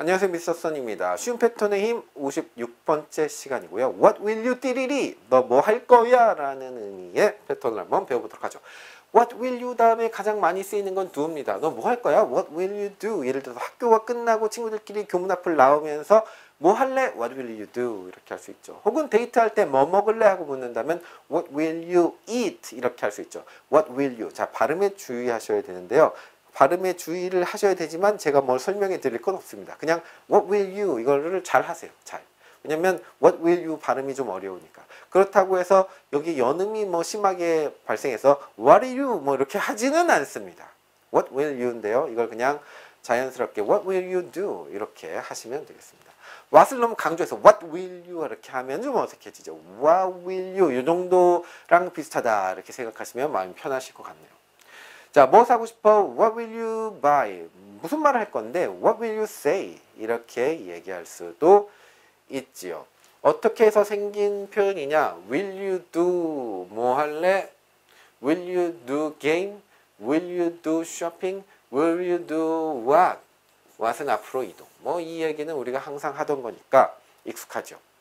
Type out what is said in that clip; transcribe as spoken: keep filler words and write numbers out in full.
안녕하세요, 미스터 선입니다. 쉬운 패턴의 힘 오십육 번째 시간이고요. What will you 띠리리? 너 뭐 할 거야? 라는 의미의 패턴을 한번 배워보도록 하죠. What will you 다음에 가장 많이 쓰이는 건 do입니다. 너 뭐 할 거야? What will you do? 예를 들어서 학교가 끝나고 친구들끼리 교문 앞을 나오면서 뭐 할래? What will you do? 이렇게 할 수 있죠. 혹은 데이트할 때 뭐 먹을래? 하고 묻는다면 What will you eat? 이렇게 할 수 있죠. What will you? 자, 발음에 주의하셔야 되는데요. 발음에 주의를 하셔야 되지만 제가 뭘 설명해 드릴 건 없습니다. 그냥 What will you? 이거를 잘 하세요. 잘. 왜냐면 What will you 발음이 좀 어려우니까. 그렇다고 해서 여기 연음이 뭐 심하게 발생해서 What are you? 뭐 이렇게 하지는 않습니다. What will you인데요. 이걸 그냥 자연스럽게 What will you do? 이렇게 하시면 되겠습니다. what을 너무 강조해서 What will you? 이렇게 하면 좀 어색해지죠. What will you? 이 정도랑 비슷하다 이렇게 생각하시면 마음이 편하실 것 같네요. 자, 뭐 사고 싶어? What will you buy? 무슨 말을 할 건데 What will you say? 이렇게 얘기할 수도 있지요. 어떻게 해서 생긴 표현이냐? Will you do 뭐 할래? Will you do game? Will you do shopping? Will you do what? what은 앞으로 이동. 뭐 이 얘기는 우리가 항상 하던 거니까 익숙하죠.